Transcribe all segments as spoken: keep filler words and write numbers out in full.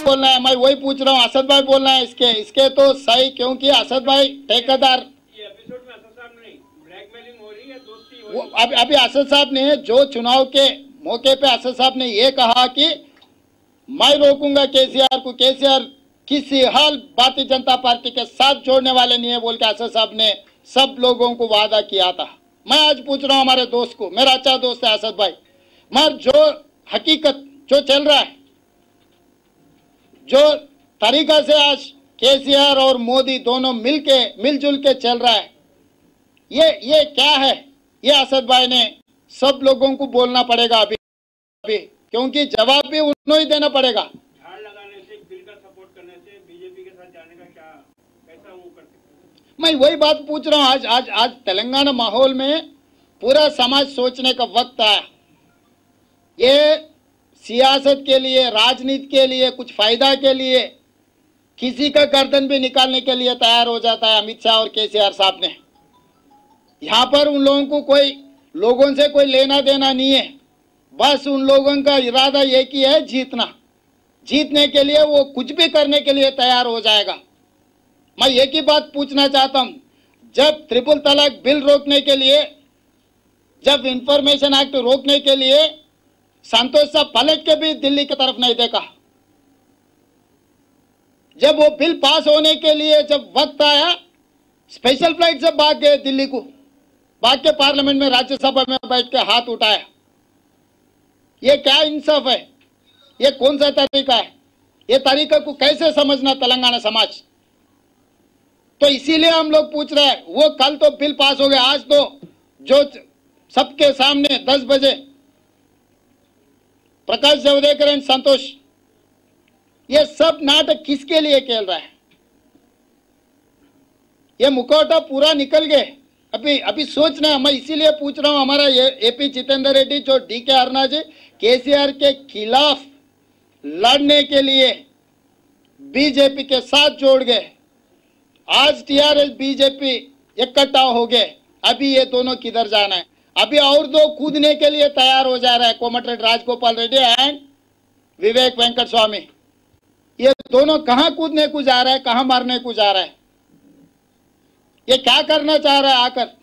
बोलना है, मैं वही पूछ रहा हूँ। असद भाई बोलना है इसके इसके तो सही, क्योंकि असद भाई ठेकेदार ये एपिसोड में असद साहब नहीं ब्लैकमेलिंग हो रही है, दोस्ती हो वो रही है। अभी अभी असद साहब ने जो चुनाव के मौके पे असद साहब ने ये कहा कि मैं रोकूंगा केसीआर को, केसीआर किसी हाल भारतीय जनता पार्टी के साथ जोड़ने वाले नहीं है बोल के असद साहब ने सब लोगों को वादा किया था। मैं आज पूछ रहा हूँ हमारे दोस्त को, मेरा अच्छा दोस्त है असद भाई, मगर जो हकीकत जो चल रहा है, जो तरीका से आज केसीआर और मोदी दोनों मिलके मिलजुल के चल रहा है, ये ये क्या है? ये असद भाई ने सब लोगों को बोलना पड़ेगा अभी अभी, क्योंकि जवाब भी उन्हें ही देना पड़ेगा। झाड़ लगाने से, बिल का सपोर्ट करने से बीजेपी के साथ जाने का क्या कैसा वो कर सकते हैं? मैं वही बात पूछ रहा हूँ। आज आज आज तेलंगाना माहौल में पूरा समाज सोचने का वक्त आया। ये सियासत के लिए, राजनीति के लिए, कुछ फायदा के लिए किसी का गर्दन भी निकालने के लिए तैयार हो जाता है अमित शाह और केसीआर साहब ने। यहाँ पर उन लोगों को कोई लोगों से कोई लेना देना नहीं है, बस उन लोगों का इरादा एक ही है, जीतना। जीतने के लिए वो कुछ भी करने के लिए तैयार हो जाएगा। मैं एक ही बात पूछना चाहता हूं, जब ट्रिपल तलाक बिल रोकने के लिए, जब इंफॉर्मेशन एक्ट रोकने के लिए संतोष साहब पलट के भी दिल्ली की तरफ नहीं देखा, जब वो बिल पास होने के लिए जब वक्त आया, स्पेशल फ्लाइट से भाग गए दिल्ली को, भाग के पार्लियामेंट में राज्यसभा में बैठ के हाथ उठाया। ये क्या इंसाफ है? ये कौन सा तरीका है? ये तरीका को कैसे समझना तेलंगाना समाज? तो इसीलिए हम लोग पूछ रहे हैं। वो कल तो बिल पास हो गया, आज तो जो सबके सामने दस बजे प्रकाश जावड़ेकर एंड संतोष, ये सब नाटक किसके लिए खेल रहा है? ये मुखौटा पूरा निकल गए। अभी अभी सोचना है। मैं इसीलिए पूछ रहा हूं, हमारा ये एपी जितेंद्र रेड्डी जो डी के अरुणा जी केसीआर के खिलाफ लड़ने के लिए बीजेपी के साथ जोड़ गए। आज टीआरएस बीजेपी इकट्ठा हो गए। अभी ये दोनों किधर जाना है? अभी और दो कूदने के लिए तैयार हो जा रहा है, कोमटिरेड्डी राजगोपाल रेड्डी एंड विवेक वेंकट स्वामी। ये दोनों कहां कूदने को जा रहा है, कहां मारने को जा रहा है? ये क्या करना चाह रहा है आकर?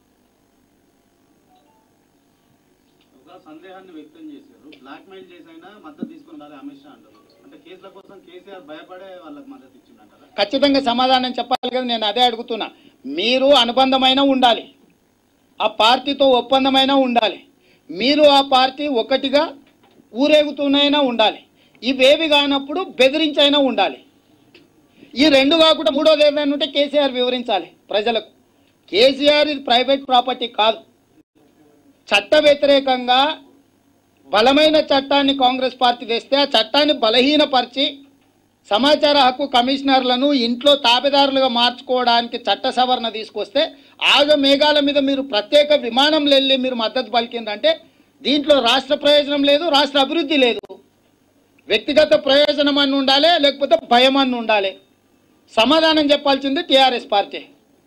సందేహాన్ని వ్యక్తం చేశారు. బ్లాక్ మెయిల్ చేసైనా మద్దతు తీసుకున్నారు అమిత్ షా అంటారు. అంటే కేసుల కోసం కేసీఆర్ భయపడే వాళ్ళకి మద్దతు ఇచ్చిందంటారా? ఖచ్చితంగా సమాధానం చెప్పాలి కదా. నేను అదే అడుగుతున్నా. మీరు అనుబంధమైన ఉండాలి, ఆ పార్టీతో ఒప్పందమైన ఉండాలి, మీరు ఆ పార్టీ ఒకటిగా ఊరేగుతూనైనా ఉండాలి. ఇవేవి కానప్పుడు బెదిరించైనా ఉండాలి. ఈ రెండు కాకుండా మూడోది ఏదైనా ఉంటే కేసీఆర్ వివరించాలి ప్రజలకు. కేసీఆర్ ఇది ప్రైవేట్ ప్రాపర్టీ కాదు. చట్ట వ్యతిరేకంగా బలమైన చట్టాన్ని కాంగ్రెస్ పార్టీ తెస్తే ఆ చట్టాన్ని బలహీనపరిచి సమాచార హక్కు కమిషనర్లను ఇంట్లో తాబేదారులుగా మార్చుకోవడానికి చట్ట సవరణ తీసుకొస్తే ఆగ మేఘాల మీద మీరు ప్రత్యేక విమానంలో వెళ్ళి మీరు మద్దతు పలికిందంటే దీంట్లో రాష్ట్ర ప్రయోజనం లేదు, రాష్ట్ర అభివృద్ధి లేదు. వ్యక్తిగత ప్రయోజనం అని ఉండాలి, లేకపోతే భయం అని ఉండాలి. సమాధానం చెప్పాల్సింది టీఆర్ఎస్ పార్టీ.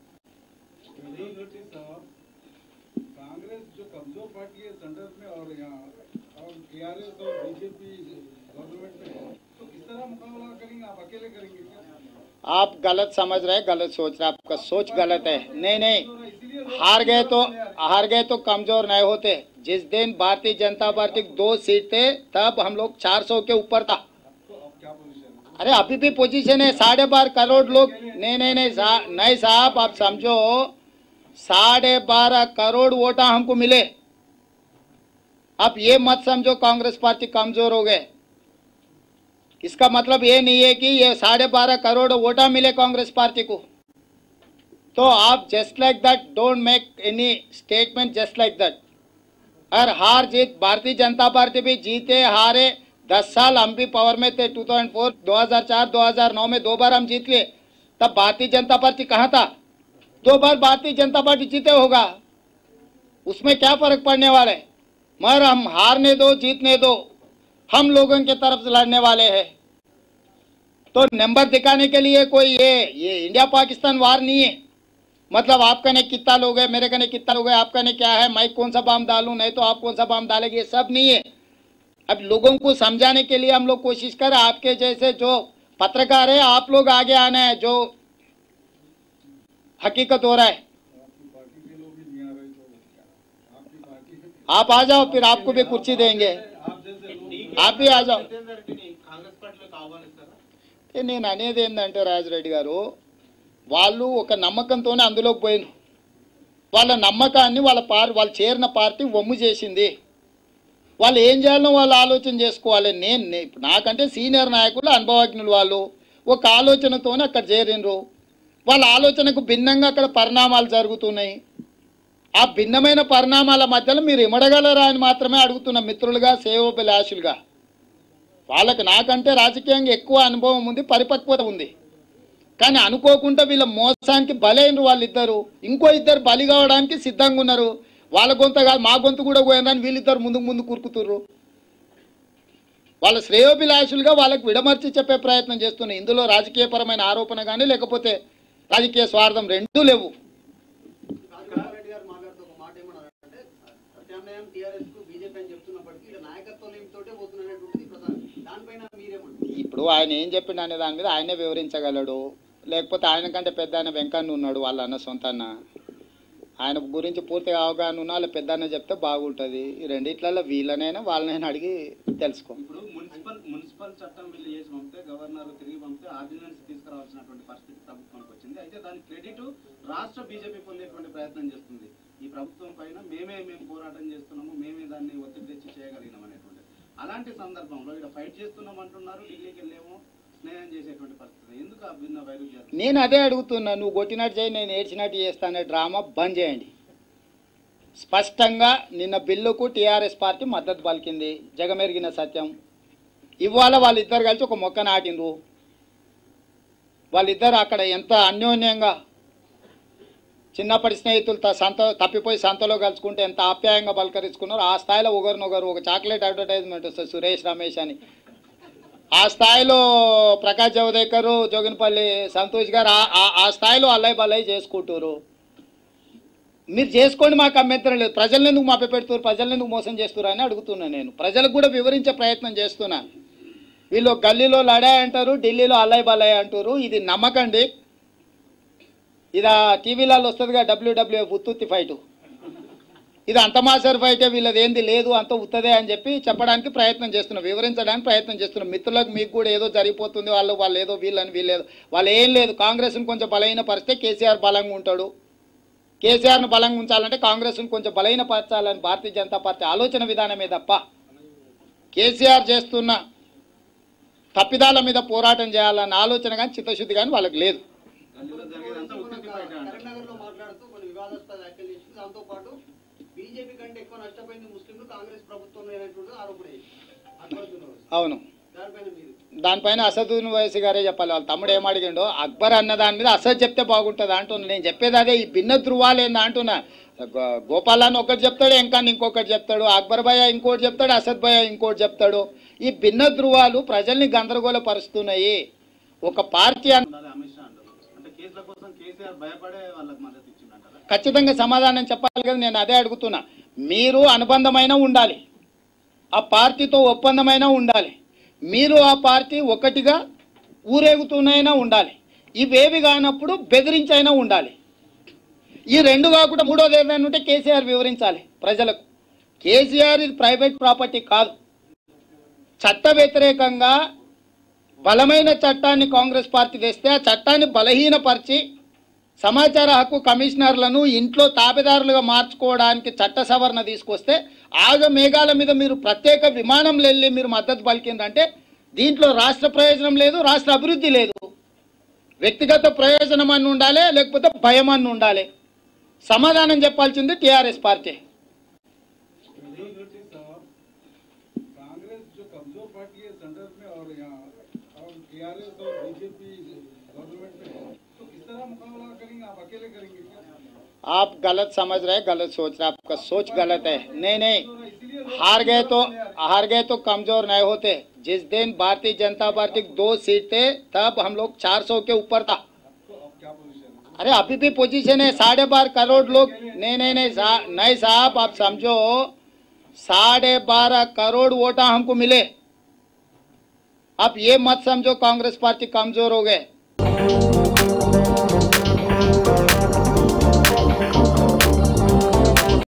कांग्रेस जो कमजोर पार्टी है सेंटर में और यहाँ और टीआरएस और बीजेपी गवर्नमेंट में है, तो किस तरह मुकाबला करेंगे? आप अकेले करेंगे क्या? आप गलत समझ रहे हैं, गलत सोच रहे हैं. आपका सोच गलत है. नहीं नहीं, हार गए तो हार गए तो कमजोर नहीं होते. जिस दिन भारतीय जनता पार्टी दो सीट थे तब हम लोग चार सौ के ऊपर था. तो अब क्या पोजीशन है? अरे अभी भी पोजीशन है. साढ़े बारह करोड़ लोग. नहीं नहीं नहीं सा, नहीं साहब, आप समझो, साढ़े बारह करोड़ वोटा हमको मिले. आप ये मत समझो कांग्रेस पार्टी कमजोर हो गए. इसका मतलब ये नहीं है कि ये साढ़े बारह करोड़ वोटा मिले कांग्रेस पार्टी को. तो आप just like that don't make any statement just like that. और हार जीत भारतीय जनता पार्टी भी जीते हारे दस साल हम भी पावर में थे. दो हज़ार चार, दो हज़ार चार, दो हज़ार नौ में दो बार हम जीत लिए. तब भारतीय जनता पार्टी कहाँ था? दो बार भारतीय जनता पार्टी जीते होगा, उसमें क्या फर्क पड़ने वाला है? मगर हम हारने दो जीतने दो, हम लोगों के तरफ से लड़ने वाले हैं. तो नंबर दिखाने के लिए कोई ये ये इंडिया पाकिस्तान वार नहीं है. मतलब आपका ने कितना लोग है, मेरे कने कितना लोग है, आपका ने क्या है, मैं कौन सा बम डालूं, नहीं तो आप कौन सा बम डालेंगे, ये सब नहीं है. अब लोगों को समझाने के लिए हम लोग कोशिश करें, आपके जैसे जो पत्रकार है आप लोग आगे आना है, जो हकीकत हो रहा है आपकी पार्टी के लोग भी नहीं आ रहे तो क्या? आपकी पार्टी आप आ जाओ, फिर आपको भी कुर्सी देंगे, आप जैसे लोग आप भी आ जाओ. కాంగ్రెస్ పార్టీలోకి ఆహ్వానిస్తారా? ఏ నేను అనేది ఏంటంటే రాజరెడ్డి గారు, వాళ్ళు ఒక నమ్మకంతోనే అందులోకి పోయిన వాళ్ళ నమ్మకాన్ని వాళ్ళ పార్ వాళ్ళు చేరిన పార్టీ వమ్ము చేసింది. వాళ్ళు ఏం చేయాలో వాళ్ళు ఆలోచన చేసుకోవాలి. నేను నే- నాకంటే సీనియర్ నాయకులు అనుభవజ్ఞులు వాళ్ళు ఒక ఆలోచనతోనే అక్కడ చేరినరు. వాళ్ళ ఆలోచనకు భిన్నంగా అక్కడ పరిణామాలు జరుగుతున్నాయి. ఆ భిన్నమైన పరిణామాల మధ్యలో మీరు ఇమడగలరా అని మాత్రమే అడుగుతున్న మిత్రులుగా, సేవోభిలాషులుగా. వాళ్ళకి నాకంటే రాజకీయంగా ఎక్కువ అనుభవం ఉంది, పరిపక్వత ఉంది. కానీ అనుకోకుండా వీళ్ళ మోసానికి బలైనరు వాళ్ళిద్దరు. ఇంకో ఇద్దరు బలి కావడానికి సిద్ధంగా ఉన్నారు. వాళ్ళ గొంత కాదు మా గొంతు కూడా పోయినని వీళ్ళిద్దరు ముందుకు ముందు కురుకుతుర్రు. వాళ్ళ శ్రేయోభిలాషులుగా వాళ్ళకి విడమర్చి చెప్పే ప్రయత్నం చేస్తున్నాయి. ఇందులో రాజకీయపరమైన ఆరోపణ కానీ లేకపోతే రాజకీయ స్వార్థం రెండూ లేవు. రెడ్డి గారు మాట్లాడుతూ ఒక మాట ఏమన్నారంటే ప్రత్యామ్నాయం టీఆర్ఎస్ కు బీజేపీ అని చెప్తున్నప్పటికీ ఇక్కడ నాయకత్వం ఏమితోటే పోతున్నటువంటిది ప్రధానం. దానిపైన మీరేమంటారు? ఇప్పుడు ఆయన ఏం చెప్పిండు అనే దాని మీద ఆయనే వివరించగలడు. లేకపోతే ఆయన కంటే పెద్ద ఆయన వెంకన్న ఉన్నాడు, వాళ్ళ అన్న సొంత అన్న. ఆయన గురించి పూర్తిగా అవగాహన ఉన్న వాళ్ళ పెద్ద అన్న చెప్తే బాగుంటుంది. ఈ రెండిట్లలో వీళ్ళనైనా వాళ్ళనైనా అడిగి తెలుసుకో. ఇప్పుడు మున్సిపల్ మున్సిపల్ చట్టం బిల్లు చేసి పంపితే గవర్నర్ తిరిగి పంపితే ఆర్డినెన్స్ తీసుకురావాల్సినటువంటి పరిస్థితి ప్రభుత్వానికి వచ్చింది. అయితే దాని క్రెడిట్ రాష్ట్ర బీజేపీ పొందేటువంటి ప్రయత్నం చేస్తుంది. ఈ ప్రభుత్వం పైన మేమే మేము పోరాటం చేస్తున్నాము, మేమే దాన్ని ఒత్తిడి తెచ్చి చేయగలిగినాం అనేటువంటి అలాంటి సందర్భంలో ఇక్కడ ఫైట్ చేస్తున్నాం అంటున్నారు, ఢిల్లీకి వెళ్ళేమో స్నేహం చేసేటువంటి పరిస్థితి. ఎందుకు ఆ భిన్న వైరుధ్యాలు? నేను అదే అడుగుతున్నా, నువ్వు కొట్టినట్టు చేయి నేను ఏడ్చినట్టు చేస్తానే డ్రామా బంద్ చేయండి. స్పష్టంగా నిన్న బిల్లుకు టీఆర్ఎస్ పార్టీ మద్దతు పలికింది, జగమెరిగిన సత్యం. ఇవాళ వాళ్ళిద్దరు కలిసి ఒక మొక్క నాటిండ్రు. వాళ్ళిద్దరు అక్కడ ఎంత అన్యోన్యంగా చిన్నప్పటి స్నేహితులు త- సంత తప్పిపోయి సంతలో కలుసుకుంటే ఎంత ఆప్యాయంగా పలకరించుకున్నారు. ఆ స్థాయిలో ఒకరినొకరు ఒక చాక్లెట్ అడ్వర్టైజ్మెంట్ వస్తుంది సురేష్ రమేష్ అని, ఆ స్థాయిలో ప్రకాష్ జవదేకర్, జోగినపల్లి సంతోష్ గారు ఆ- ఆ- ఆ స్థాయిలో అల్లై బల్లై చేసుకుంటారు. మీరు చేసుకోండి, మాకు అభ్యంతరం లేదు. ప్రజలను ఎందుకు మభ్య పెడుతున్నారు, ప్రజలను ఎందుకు మోసం చేస్తున్నారు అని అడుగుతున్నాను. నేను ప్రజలకు కూడా వివరించే ప్రయత్నం చేస్తున్నా. వీళ్ళు గల్లీలో లడాయి అంటారు, ఢిల్లీలో అల్లై బల్లై అంటారు. ఇది నమ్మకండి. ఇది టీవీలలో వస్తుందిగా డబ్ల్యూడబ్ల్యూఎఫ్ ఉత్తుత్తి ఫైటు. ఇది అంత మాస్టర్ ఫైటే, వీళ్ళది ఏంది లేదు అంత ఉత్తదే అని చెప్పి చెప్పడానికి ప్రయత్నం చేస్తున్నాం, వివరించడానికి ప్రయత్నం చేస్తున్నాం. మిత్రులకు మీకు కూడా ఏదో జరిగిపోతుంది, వాళ్ళు వాళ్ళు ఏదో వీళ్ళని వీళ్ళేదో వాళ్ళు ఏం లేదు. కాంగ్రెస్ని కొంచెం బలహీన పరిస్తే కేసీఆర్ బలంగా ఉంటాడు. కేసీఆర్ను బలంగా ఉంచాలంటే కాంగ్రెస్ను కొంచెం బలహీన పరచాలని భారతీయ జనతా పార్టీ ఆలోచన విధానమే తప్ప కేసీఆర్ చేస్తున్న తప్పిదాల మీద పోరాటం చేయాలన్న ఆలోచన కానీ చిత్తశుద్ధి కానీ వాళ్ళకి లేదు. గల్లీలో జరిగేదంతా ఉత్తికి బయట అంటారు. కరీంనగర్ లో మాట్లాడుతూ కొన్ని వివాదాస్పద వ్యాఖ్యలు చేసింది. దాంతో పాటు బీజేపీ కంటే ఎక్కువ నష్టపోయింది ముస్లింలు కాంగ్రెస్ ప్రభుత్వం అనేటువంటి ఆరోపణ చేసింది. అవును, దానిపైన మీరు దానిపైన అసదుద్దీన్ ఓవైసీ గారే చెప్పాలి. వాళ్ళ తమ్ముడు ఏమడిగిండో అక్బర్ అన్న దాని మీద అసద్ చెప్తే బాగుంటుంది అంటున్నా. నేను చెప్పేది అదే, ఈ భిన్న ధృవాలు ఏందా అంటున్నా. గో- గోపాల్ ఒకటి చెప్తాడు, ఇంకా ఇంకొకటి చెప్తాడు, అక్బర్ భయ్య ఇంకోటి చెప్తాడు, అసద్ భయ్య ఇంకోటి చెప్తాడు. ఈ భిన్న ధృవాలు ప్రజల్ని గందరగోళపరుస్తున్నాయి. ఒక పార్టీ అన్న ఉండాలి అమిత్ షా అంటారు. అంటే కేసుల కోసం కేసీఆర్ భయపడే వాళ్ళకి మద్దతు ఇచ్చిందంటారా? ఖచ్చితంగా సమాధానం చెప్పాలి కదా. నేను అదే అడుగుతున్నా. మీరు అనుబంధమైన ఉండాలి, ఆ పార్టీతో ఒప్పందమైన ఉండాలి, మీరు ఆ పార్టీ ఒకటిగా ఊరేగుతూనైనా ఉండాలి. ఇవేవి కానప్పుడు బెదిరించైనా ఉండాలి. ఈ రెండు కాకుండా మూడోది ఏదైనా ఉంటే కేసీఆర్ వివరించాలి ప్రజలకు. కేసీఆర్ ఇది ప్రైవేట్ ప్రాపర్టీ కాదు. చట్ట వ్యతిరేకంగా బలమైన చట్టాన్ని కాంగ్రెస్ పార్టీ తెస్తే ఆ చట్టాన్ని బలహీనపరిచి సమాచార హక్కు కమిషనర్లను ఇంట్లో తాబేదారులుగా మార్చుకోవడానికి చట్ట సవరణ తీసుకొస్తే ఆగ మేఘాల మీద మీరు ప్రత్యేక విమానంలో వెళ్ళి మీరు మద్దతు పలికిందంటే దీంట్లో రాష్ట్ర ప్రయోజనం లేదు, రాష్ట్ర అభివృద్ధి లేదు. వ్యక్తిగత ప్రయోజనం అని ఉండాలి, లేకపోతే భయం అని ఉండాలి. సమాధానం చెప్పాల్సింది టీఆర్ఎస్ పార్టీ. साहब, कांग्रेस जो कमजोर पार्टी है सेंटर में और यहाँ और टीआरएस और बीजेपी गवर्नमेंट में है, तो किस तरह मुकाबला करेंगे? आप अकेले करेंगे क्या? आप गलत समझ रहे, गलत सोच रहे, आपका सोच गलत है. नहीं नहीं, हार गए तो हार गए तो कमजोर नहीं होते. जिस दिन भारतीय जनता पार्टी की दो सीट थे तब हम लोग चार सौ के ऊपर था. तो अब क्या पोजीशन है? अरे अभी भी पोजीशन है. साढ़े बारह करोड़ लोग नहीं नहीं नहीं सा, नहीं साहब आप समझो, साढ़े बारह करोड़ वोट हमको मिले। अब ये मत समझो कांग्रेस पार्टी कमजोर हो गए।